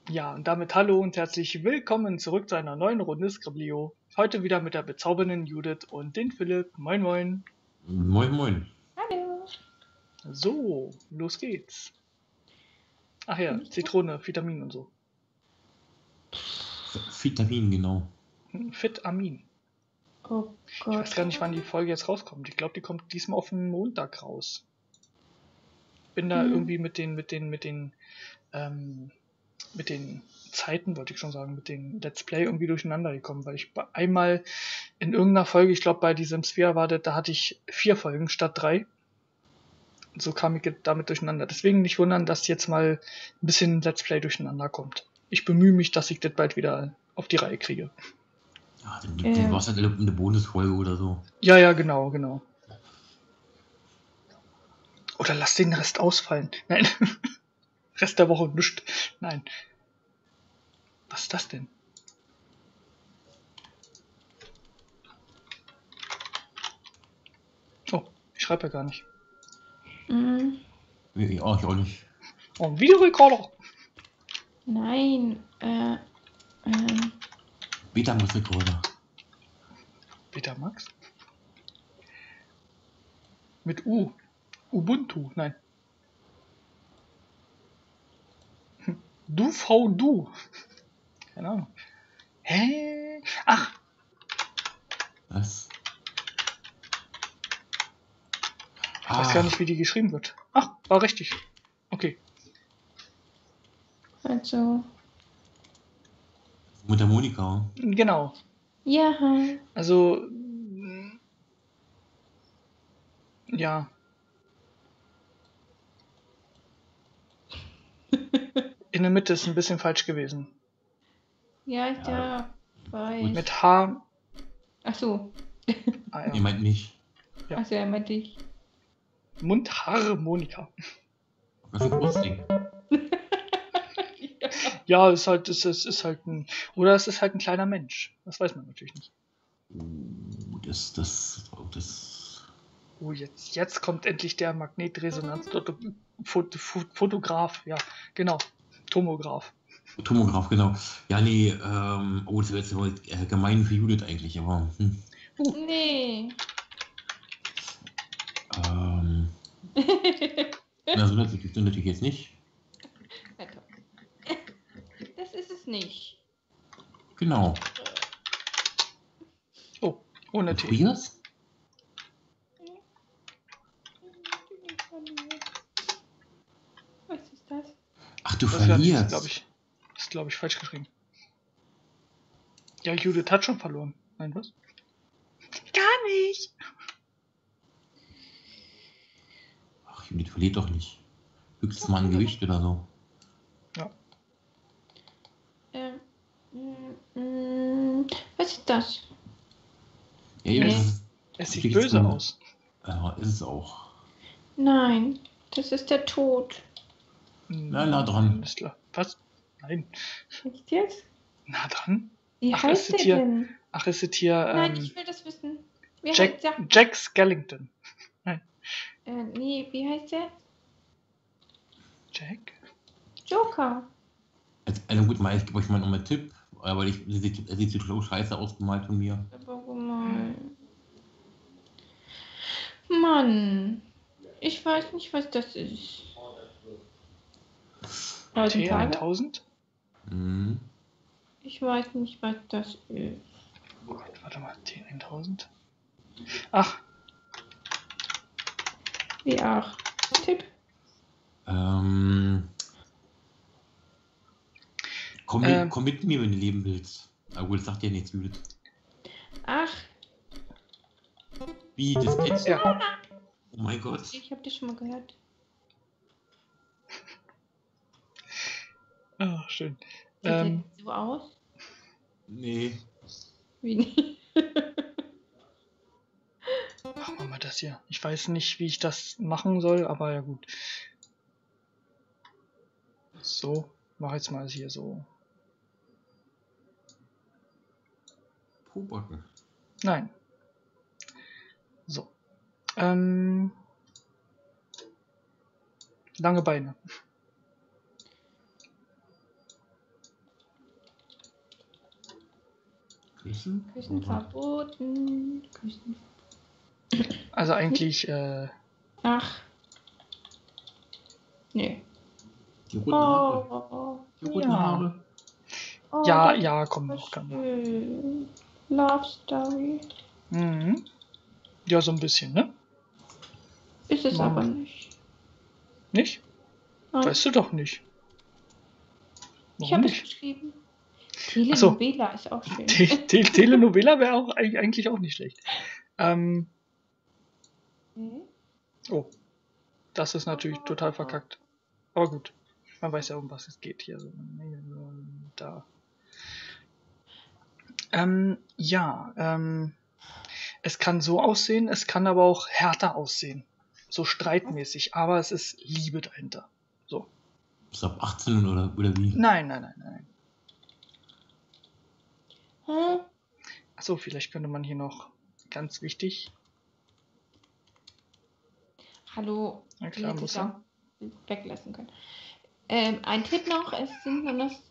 Ja, und damit hallo und herzlich willkommen zurück zu einer neuen Runde Skriblio. Heute wieder mit der bezaubernden Judith und den Philipp. Moin moin. Moin moin. Hallo. So, los geht's. Ach ja, Zitrone, Vitamin und so. Vitamin, genau. Vitamin. Oh Ich Gott. weiß gar nicht, wann die Folge jetzt rauskommt. Ich glaube, die kommt diesmal auf den Montag raus. Bin da irgendwie mit den Zeiten, wollte ich schon sagen, mit den Let's Play irgendwie durcheinander gekommen, weil ich einmal in irgendeiner Folge, ich glaube bei diesem Sphere war das, da hatte ich 4 Folgen statt 3. So kam ich damit durcheinander. Deswegen nicht wundern, dass jetzt mal ein bisschen Let's Play durcheinander kommt. Ich bemühe mich, dass ich das bald wieder auf die Reihe kriege. Ja, dann war es halt eine Bonusfolge oder so. Ja, genau. Oder lass den Rest ausfallen. Nein. Rest der Woche nischt. Nein. Was ist das denn? Oh, ich schreibe ja gar nicht. Ja, ich auch nicht. Oh, ein Videorekorder. Nein. Betamax-Rekorder. Betamax? Mit U. Ubuntu, nein. Du. Keine Ahnung. Hä? Ach, Was? ich weiß gar nicht, wie die geschrieben wird. Ach, war richtig. Okay. Also. Mit der Monika. Genau. Ja. Also, ja. In der Mitte ist ein bisschen falsch gewesen. Ja, weiß. Mit H. Ach so. Ah, ja. Ihr meint nicht. Ja. Ach so, er meinte ich. Mundharmonika. Was für ein Kurzding. Ja, es ist halt ein. Oder es ist halt ein kleiner Mensch. Das weiß man natürlich nicht. Oh, Jetzt kommt endlich der Magnetresonanz-Fotograf. Ja, genau. Tomograph. Tomograph, genau. Ja, nee, das wäre jetzt wohl gemein für Judith eigentlich, aber. Nee. Also natürlich jetzt nicht. Das ist es nicht. Genau. Oh, ohne T. Frierst? Was ist das? Ach, du Das verlierst. ist, glaube ich, falsch geschrieben. Ja, Judith hat schon verloren. Nein, was? Gar nicht. Ach, Judith verliert doch nicht. Höchstens mal ein Gewicht oder so. Ja. Was ist das? Ja, eben, Nee. Es sieht böse aus. Ja, ist es auch. Nein, das ist der Tod. Na dran. Ist klar. Was? Nein. Echt jetzt? Na dran? Wie heißt der denn? Ach, ist es hier. Nein, ich will das wissen. Wie heißt der? Jack Skellington. Nein. Nee, wie heißt der? Jack? Joker. Also gut, ich gebe euch mal nochmal einen Tipp, aber er sieht so scheiße ausgemalt von mir. Aber gemein. Mann, ich weiß nicht, was das ist. T1000? Mhm. Ich weiß nicht, was das ist. Warte mal, T1000? Ach. Wie auch. Tipp. Komm mit mir, wenn du leben willst. Aber gut, das sagt ja nichts, Judith. Ach. Wie, das kennst du? Ja. Oh mein Gott. Ich habe das schon mal gehört. Ach, schön. Sieht der so aus? Nee. Wie nicht? Machen wir mal das hier. Ich weiß nicht, wie ich das machen soll, aber ja gut. So, mach jetzt mal hier so. Pobacken. Nein. So. Lange Beine. Küssen? Küssen verboten. Küssen. Also eigentlich, Ach. Nee. Die roten Haare. Oh. Die roten ja. Haare. Oh, Ja, das ja, ist komm so noch, komm noch. schön. Love Story. Mhm. Ja, so ein bisschen, ne? Ist es Mama. aber nicht. Nicht? Nein. Weißt du doch nicht. Ich Warum habe es nicht? geschrieben. so. Telenovela ist auch schön. Telenovela wäre auch eigentlich auch nicht schlecht. Oh, das ist natürlich total verkackt. Aber gut, man weiß ja, um was es geht hier. Da. Es kann so aussehen, es kann aber auch härter aussehen. So streitmäßig, aber es ist Liebe dahinter. So. Ist ab 18 oder wie? Nein. Hm? Achso, vielleicht könnte man hier noch, ganz wichtig, Hallo. na klar, Die muss hätte ich ja. auch weglassen können. Ein Tipp noch, es sind nur noch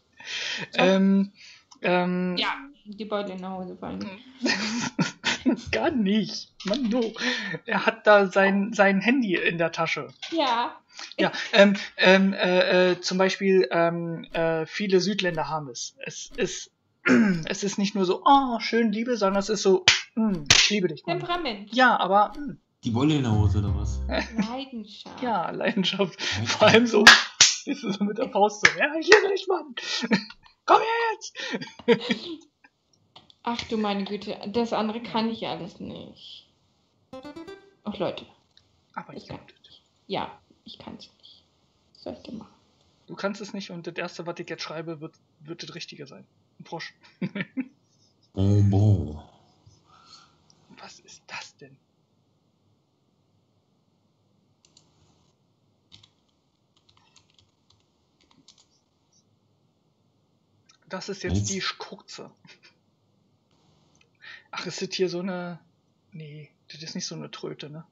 ja, die Beutel in der Hose fallen. Gar nicht. Mann, no. Er hat da sein Handy in der Tasche. Ja. Ja, zum Beispiel, viele Südländer haben es. Es ist nicht nur so, oh, schön Liebe, sondern es ist so, ich liebe dich, Mann. Temperament. Ja, aber, Die Wolle in der Hose oder was? Leidenschaft. ja, Leidenschaft. Vor allem so, ist so mit der Faust so, ja, ich liebe dich, Mann. Komm her jetzt. Ach du meine Güte, das andere kann ich alles nicht. Ach Leute, Aber das ich kann kann ich nicht. Ja, ich kann es nicht. Was soll ich denn machen? Du kannst es nicht und das erste, was ich jetzt schreibe, wird das Richtige sein. Ein Frosch. Bonbon. Was ist das denn? Das ist jetzt die kurze. Ach, ist das hier so eine... Nee, das ist nicht so eine Tröte, ne?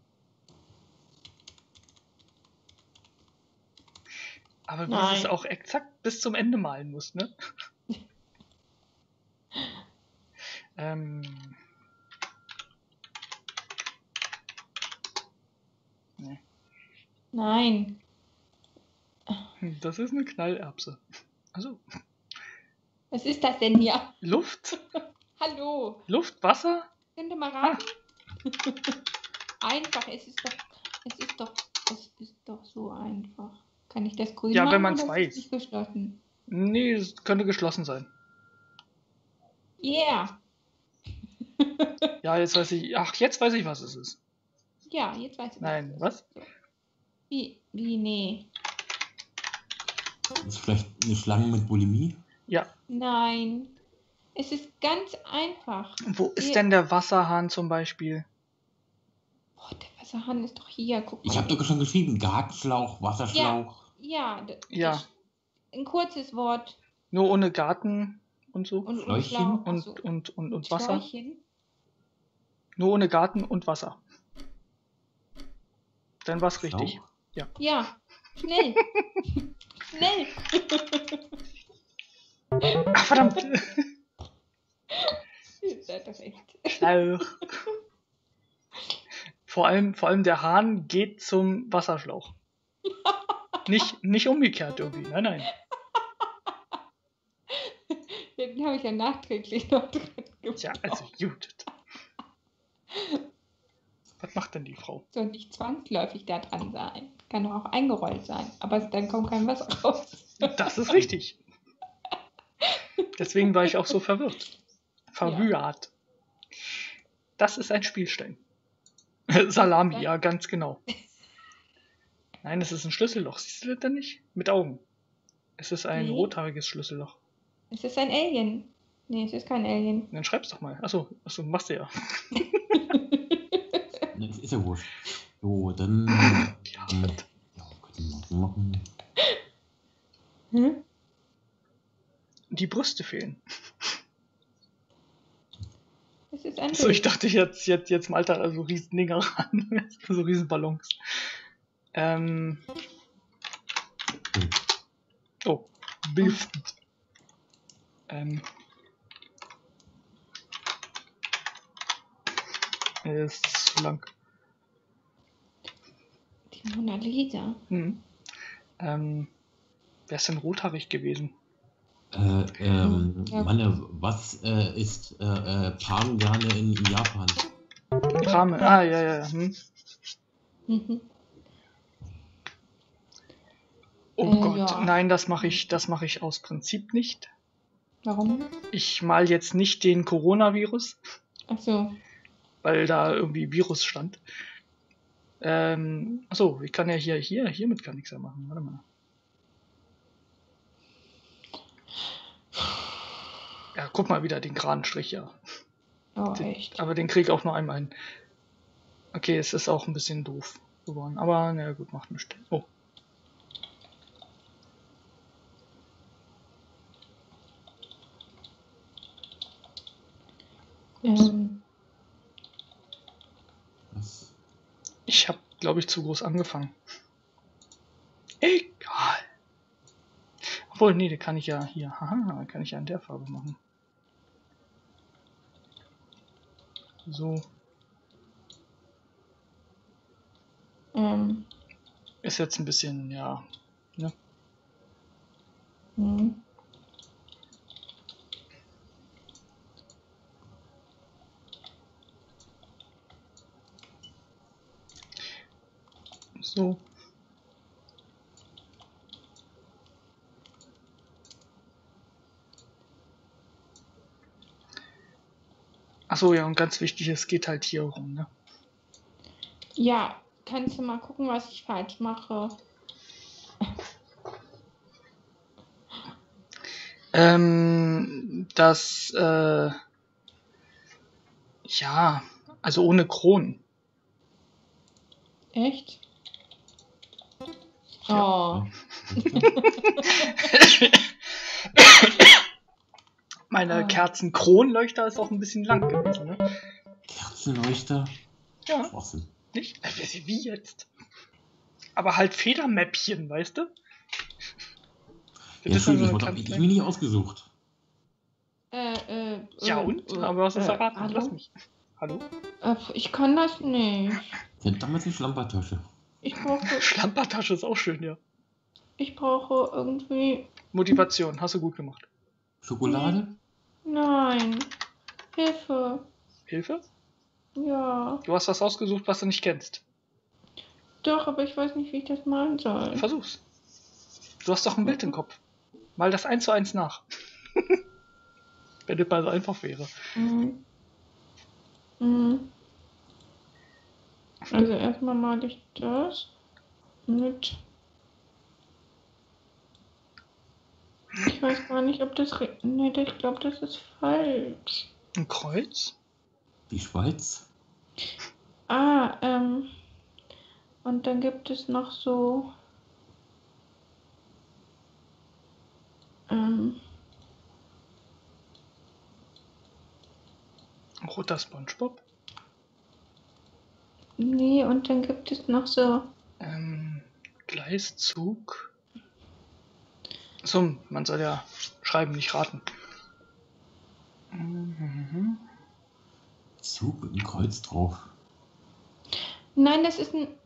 Aber wie du es auch exakt bis zum Ende malen musst, ne? Nee. Nein. Das ist eine Knallerbse. Also, Was ist das denn hier? Luft? Hallo. Luft, Wasser? Könnt ihr mal raten? Einfach, es ist doch so einfach. Kann ich das grün Ja, machen wenn man's oder weiß. ist es nicht geschlossen? Nee, es könnte geschlossen sein. Yeah. Ja, jetzt weiß ich... Ach, jetzt weiß ich, was es ist. Ja, jetzt weiß ich. Nein, was? So. Wie, nee. Das ist vielleicht eine Schlange mit Bulimie? Ja. Nein. Es ist ganz einfach. Wo ist denn der Wasserhahn zum Beispiel? Oh, der Wasserhahn ist doch hier. Guck mal. Ich habe doch schon geschrieben, Gartenschlauch, Wasserschlauch. Ja. Ein kurzes Wort. Nur ohne Garten und so? Und Schläuchchen? Schlauch. Und Wasser? Schläuchchen? Nur ohne Garten und Wasser. Dann war's Schlauch? richtig. Ja. Schnell. Schnell. Ach, verdammt. Ihr seid doch echt. Schlauch. Vor allem der Hahn geht zum Wasserschlauch. Nicht umgekehrt irgendwie. Nein. Den habe ich ja nachträglich noch drin gemacht. Tja, also Judith. Was macht denn die Frau? Soll nicht zwangsläufig da dran sein. Kann doch auch eingerollt sein. Aber dann kommt kein Wasser raus. Das ist richtig. Deswegen war ich auch so verwirrt. Verwirrt. Das ist ein Spielstein. Salami, ja, ganz genau. Nein, es ist ein Schlüsselloch. Siehst du das denn nicht? Mit Augen. Es ist ein rothaariges Schlüsselloch. Es ist ein Alien. Nee, es ist kein Alien. Dann schreib's doch mal. Achso, machst du ja. Das ist ja wurscht. So, dann. Ja, könnte man machen. Hm? die Brüste fehlen. Es ist ein So, ich dachte jetzt malt da so riesen Dinger ran. So riesen Ballons. Oh, Bild. ist zu lang. Die Mona Lisa. Wer ist denn rothaarig gewesen? Ja. Manne, was ist Palmgarne in Japan? Rahmen. Ah, ja. Mhm. Oh Gott, ja. nein, das mache ich aus Prinzip nicht. Warum? Ich mal jetzt nicht den Coronavirus, Ach so. weil da irgendwie Virus stand. Achso, ich kann ja hiermit kann ich ja machen. Warte mal. Ja, guck mal wieder den geraden Strich, ja. Oh, echt? Aber den krieg ich auch nur einmal hin. Okay, es ist auch ein bisschen doof geworden. Aber na gut, macht nichts. Oh. Was? Ich habe, glaube ich, zu groß angefangen. Egal. Obwohl, nee, den kann ich ja hier. Haha, kann ich ja in der Farbe machen. So. Ist jetzt ein bisschen, ja. Ne? Mhm. So. Achso, ja, und ganz wichtig, es geht halt hier rum, ne? Ja, kannst du mal gucken, was ich falsch mache? Ja, also ohne Kronen. Echt? Ja. Oh. Meine Kerzenkronleuchter ist auch ein bisschen lang gewesen, ne? Kerzenleuchter? Ja, Schwachsinn. nicht? Wie jetzt? Aber halt Federmäppchen, weißt du? Ja, Entschuldigung, das habe ich mir nicht ausgesucht. Ja und? Aber was ist erraten? Hallo? Lass mich. Hallo? Ich kann das nicht. Ja, damals die Schlampertasche. Schlampertasche ist auch schön, ja. Ich brauche irgendwie... Motivation, hast du gut gemacht. Schokolade? Nein. Hilfe. Hilfe? Ja. Du hast was ausgesucht, was du nicht kennst. Doch, aber ich weiß nicht, wie ich das malen soll. Versuch's. Du hast doch ein Bild im Kopf. Mal das 1:1 nach. Wenn das mal so einfach wäre. Also erstmal male ich das mit... Ich weiß gar nicht, ob das... Nee, ich glaube, das ist falsch. Ein Kreuz? Die Schweiz? Und dann gibt es noch so... Roter Spongebob? Nee, und dann gibt es noch so... Gleiszug. So, man soll ja schreiben, nicht raten. Zug mit einem Kreuz drauf. Nein, das ist ein...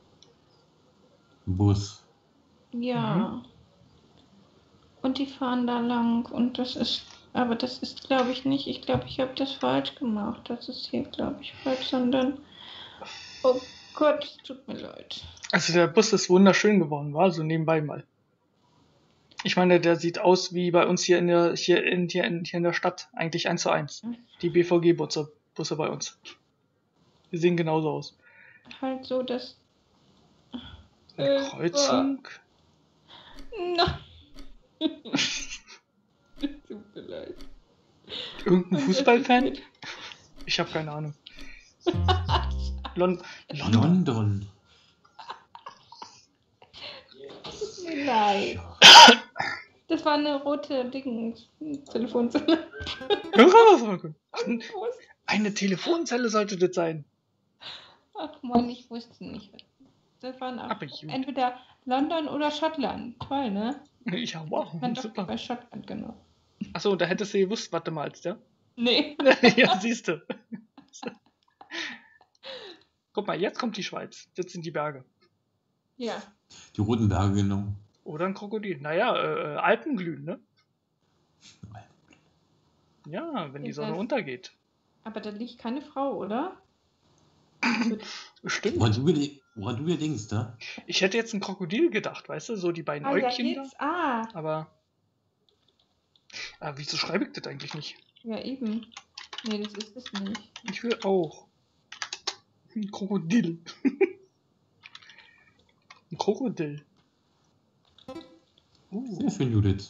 Bus. Ja. Und die fahren da lang und das ist... Aber das ist, glaube ich, nicht... Ich glaube, ich habe das falsch gemacht. Das ist hier, glaube ich, falsch, sondern... Oh Gott, es tut mir leid. Also der Bus ist wunderschön geworden, war so nebenbei mal. Ich meine, der sieht aus wie bei uns hier in der Stadt, eigentlich 1:1. Die BVG-Busse bei uns. Die sehen genauso aus. Halt so, dass... Eine Kreuzung? Nein. Tut mir leid. Irgendein Fußballfan? Ich habe keine Ahnung. London. Tut mir leid. Das war eine rote Telefonzelle. Eine Telefonzelle sollte das sein. Ach Mann, ich wusste nicht. Das waren auch entweder London oder Schottland. Toll, ne? Ja, wow, super. Bei Schottland, genau. Achso, da hättest du gewusst, was du malst, ja? Nee. Ja, siehst du. Guck mal, jetzt kommt die Schweiz. Jetzt sind die Berge. Ja. Die roten Berge, genau. Oder ein Krokodil. Naja, Alpenglühen, ne? Ja, wenn die Ist Sonne das- untergeht. Aber da liegt keine Frau, oder? Stimmt. Woran du wieder denkst, da? Ich hätte jetzt ein Krokodil gedacht, weißt du? So die beiden Ah, ja, Äugchen jetzt. Ah, da. Aber wieso schreibe ich das eigentlich nicht? ja, eben. Nee, das ist es nicht. Ich will auch. Ein Krokodil. Ein Krokodil. Sehr schön, Judith.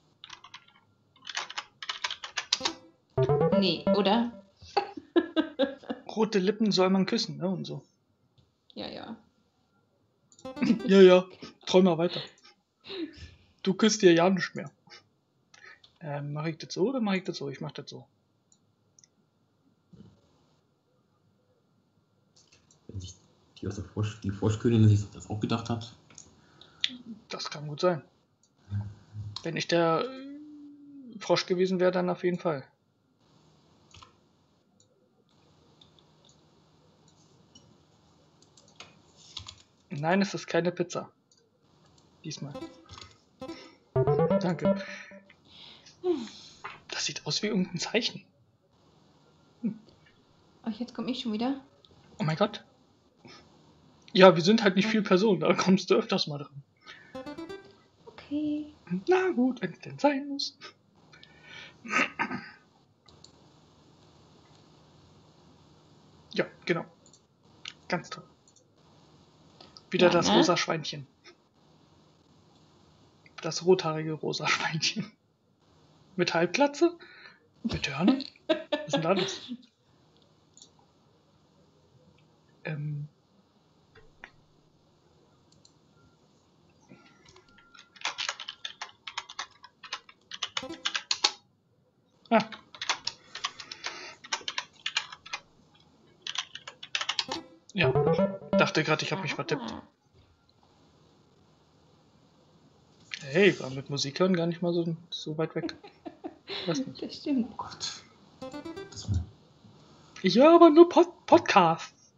Nee, oder? Rote Lippen soll man küssen, ne? Und so. Ja, ja. Ja. Träum mal weiter. Du küsst dir ja nicht mehr. Mache ich das so oder mache ich das so? Ich mache das so. Wenn sich die Froschkönigin sich das auch gedacht hat. Das kann gut sein. Wenn ich der Frosch gewesen wäre, dann auf jeden Fall. Nein, es ist keine Pizza. Diesmal. Danke. Das sieht aus wie irgendein Zeichen. Ach, jetzt komme ich schon wieder. Oh mein Gott. Ja, wir sind halt nicht viel Personen, da kommst du öfters mal dran. Okay. Na gut, wenn es denn sein muss. Ja, genau. Ganz toll. Wieder Ja, das ne? rosa Schweinchen. Das rothaarige rosa Schweinchen. Mit Halbglatze? Mit Hörnern? Was ist denn da los? Ah. Ja, dachte gerade, ich habe mich vertippt. Ah. Hey, war mit Musik hören gar nicht mal so weit weg. Weiß nicht. Das stimmt. Oh Gott. Das, Ich höre aber nur Podcasts.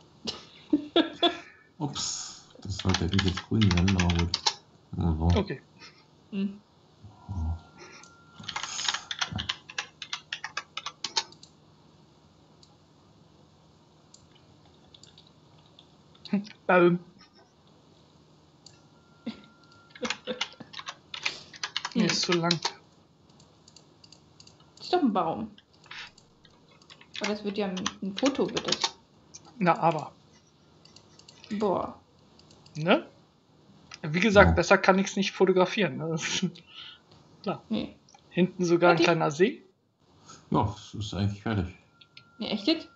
ups. Das sollte nicht jetzt grün werden, aber gut. So. Okay. Hm. Nee, Hm. ist zu lang. Ist doch ein Baum. Aber das wird ja ein Foto, bitte. Na, aber. Boah. Ne? Wie gesagt, Ja. besser kann ich es nicht fotografieren. Ne? Das ist klar. Nee. Hinten sogar ein Fertig. kleiner See. Ja, es ist eigentlich fertig. Nee, echt jetzt?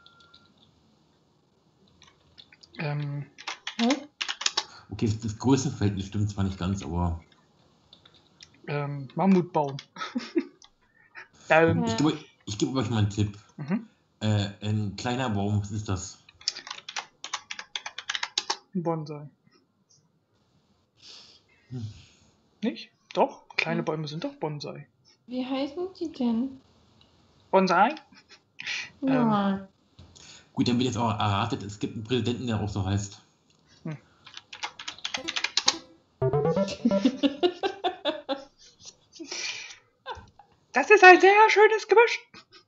Ähm, Hä? Okay, das Größenverhältnis stimmt zwar nicht ganz, aber Mammutbaum. Ja. ich gebe euch mal einen Tipp. Mhm. Ein kleiner Baum, was ist das? Ein Bonsai. Hm. Nicht? Doch, kleine Hm. Bäume sind doch Bonsai. Wie heißen die denn? Bonsai? Ja. Gut, dann wird jetzt auch erratet, es gibt einen Präsidenten, der auch so heißt. Das ist ein sehr schönes Gebüsch.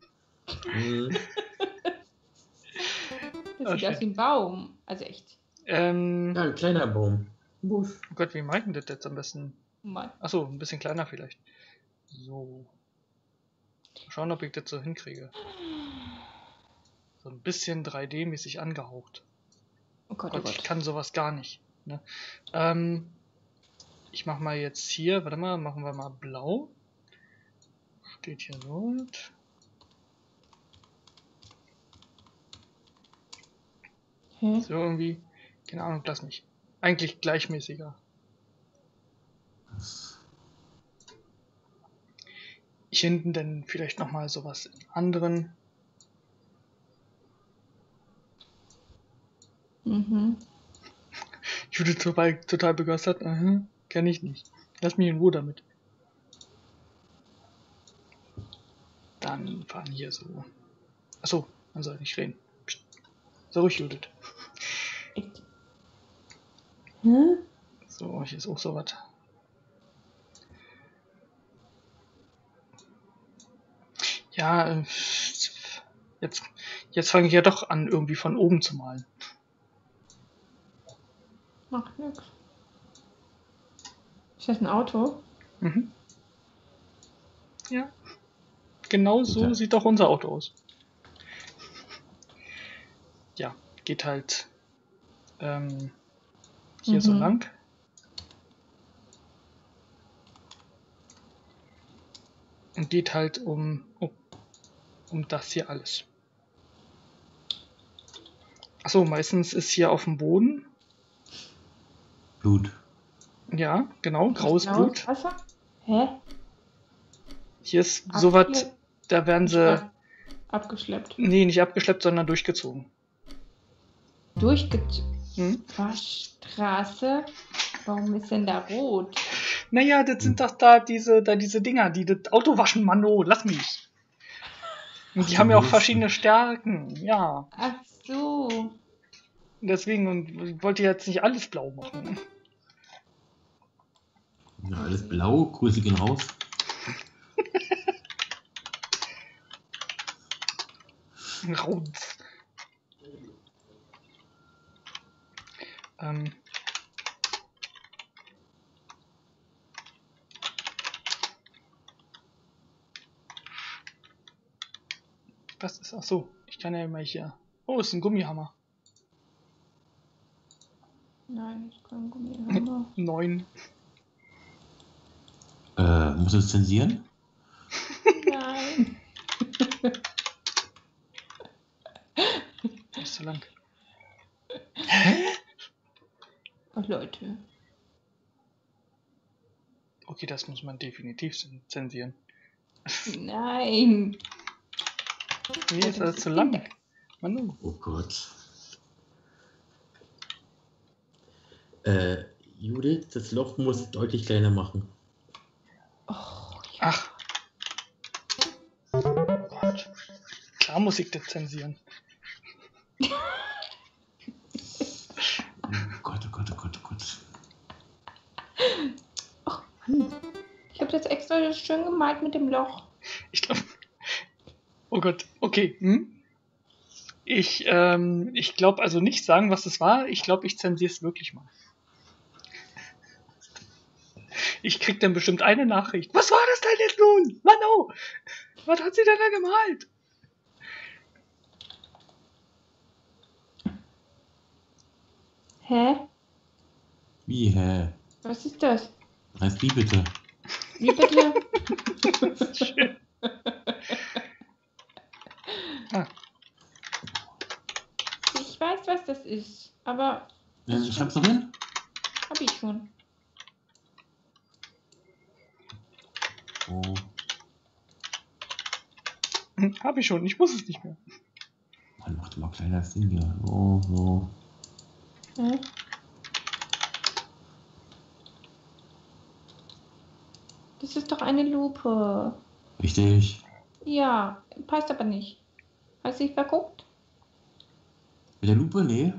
Das Ah, sieht aus schön. wie ein Baum. Also echt. Ja, ein kleiner Baum. Busch. Oh Gott, wie mache ich denn das jetzt am besten? Mann. Achso, ein bisschen kleiner vielleicht. So. Mal schauen, ob ich das so hinkriege. So ein bisschen 3D-mäßig angehaucht. Oh Gott, Gott, oh ich Gott. kann sowas gar nicht. Ne? Ich mach mal jetzt hier, warte mal, machen wir mal blau. Steht hier so. Hä? So irgendwie, keine Ahnung, lass mich. Eigentlich gleichmäßiger. Ich hinten dann vielleicht nochmal sowas in anderen. Mhm. Judith total begeistert. Kenne ich nicht. Lass mich in Ruhe damit. Dann fahren hier so. Achso, man soll nicht reden. Psst. So ruhig, Judith. Echt? Hä? So, hier ist auch so was. Ja, jetzt fange ich ja doch an, irgendwie von oben zu malen. Macht nix. Ist das ein Auto? Mhm. Ja. Genau so Bitte. sieht doch unser Auto aus. Ja, geht halt hier so lang. Und geht halt um das hier alles. Achso, meistens ist hier auf dem Boden. Blut. Ja, genau, graues Blaues Blut. Wasser? Hä? Hier ist sowas, da werden sie. Abgeschleppt. Nee, nicht abgeschleppt, sondern durchgezogen. Durchgezogen? Straße? Warum ist denn da rot? Naja, das sind doch da diese Dinger, die das Auto waschen, Mano, lass mich. Und die haben ja auch verschiedene Stärken, ja. Ach so. Deswegen, und ich wollte jetzt nicht alles blau machen. Ja, alles blau, Grüße gehen raus. Raunz. Was ist? Ach so, ich kann ja immer hier. Oh, ist ein Gummihammer. Nein, ist kein Gummihammer. 9. Muss es zensieren? Nein. Das ist zu lang. Oh, Leute. Okay, das muss man definitiv zensieren. Nein. Nee, ist das zu lang. Manu. Oh Gott. Judith, das Loch muss deutlich kleiner machen. Oh, ja. Ach. Oh Gott. Klar muss ich das zensieren. Oh Gott, oh Gott, oh Gott, oh Gott. Ach, Mann. Ich habe das extra schön gemalt mit dem Loch. Ich glaube. Oh Gott, okay. Ich glaube also nicht sagen, was es war. Ich glaube, ich zensiere es wirklich mal. Ich krieg dann bestimmt eine Nachricht. Was war das denn jetzt nun? Mano! Was hat sie denn da gemalt? Hä? Wie, hä? Was ist das? Was heißt wie bitte? Wie bitte? Das ist schön. Ich weiß, was das ist, aber Ich hab's noch hin? hab ich schon. Oh. Hab ich schon, ich muss es nicht mehr. Man macht immer kleiner als Ding hier. Oh, oh. Hä? Das ist doch eine Lupe. Richtig. Ja, passt aber nicht. Hast du dich verguckt? Mit der Lupe? Nee.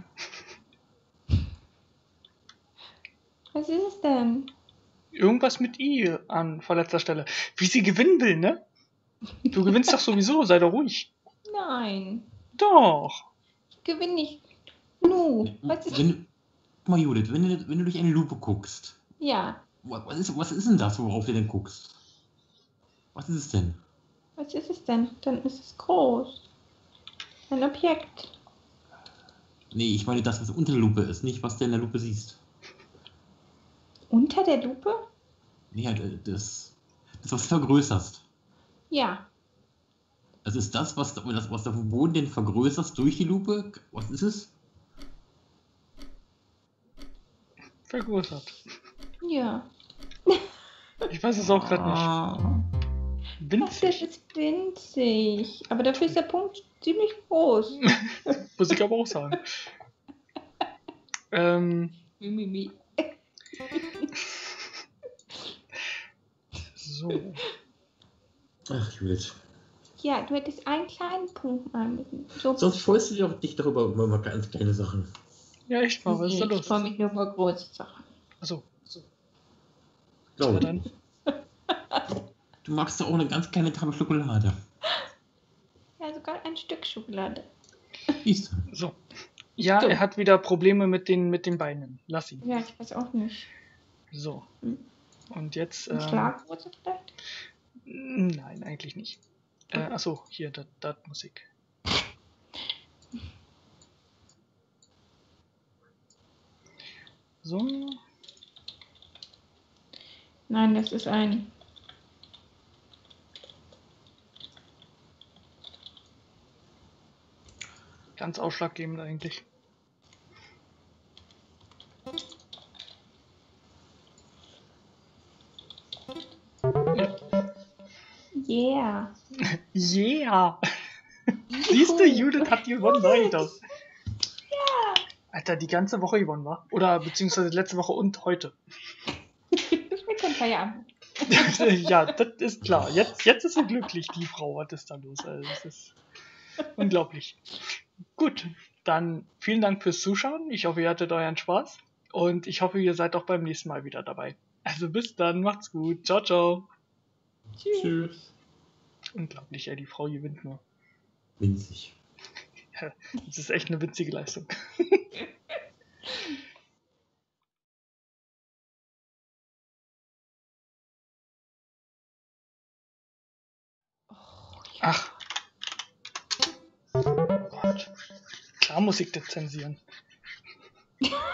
Was ist es denn? Irgendwas mit I an vorletzter Stelle. Wie sie gewinnen will, ne? Du gewinnst doch sowieso, sei doch ruhig. Nein, Doch. ich gewinne nicht. Nu, was ist... Guck mal, Judith, wenn du durch eine Lupe guckst, Ja, was ist denn das, worauf du denn guckst? Was ist es denn? was ist es denn? Dann ist es groß. Ein Objekt. Nee, ich meine das, was unter der Lupe ist, nicht was du in der Lupe siehst. Unter der Lupe? Nee, halt das was du vergrößerst. Ja, Also ist das, was du auf dem Boden den vergrößerst durch die Lupe? Was ist es? Vergrößert. ja. Ich weiß es auch gerade nicht. Ach, das Winzig. ist winzig. Aber dafür ist der Punkt ziemlich groß. Muss ich aber auch sagen. Mimimi. So. Ach, Judith. Ja, du hättest einen kleinen Punkt mal müssen. So, Sonst freust du dich auch nicht darüber, über mal ganz kleine Sachen. Ja, echt mal, was ist da ich los? freue mich nur über große Sachen. Achso, Glaube dann. ich. Du magst doch auch eine ganz kleine Tafel Schokolade. Ja, sogar ein Stück Schokolade. Siehst du? So. Ja, So. er hat wieder Probleme mit den Beinen. Lass ihn. Ja, ich weiß auch nicht. So. Hm. Und jetzt. Eine Schlaghose vielleicht? Nein, eigentlich nicht. Okay. Achso, hier, das Musik. So. Nein, das ist ein. Ganz ausschlaggebend eigentlich. Yeah. Yeah! Siehst du, Judith hat gewonnen, sag ich doch. Ja. Alter, die ganze Woche gewonnen, war? Oder beziehungsweise letzte Woche und heute. Wir können Feierabend. Ja, das ist klar. Jetzt ist sie glücklich, die Frau. Was ist da los? Also, das ist unglaublich. Gut, dann vielen Dank fürs Zuschauen. Ich hoffe, ihr hattet euren Spaß. Und ich hoffe, ihr seid auch beim nächsten Mal wieder dabei. Also bis dann, macht's gut. Ciao, ciao. Tschüss. Unglaublich, ey, die Frau gewinnt nur. Winzig. Ja, das ist echt eine witzige Leistung. Ach. Gott. Klar muss ich das zensieren.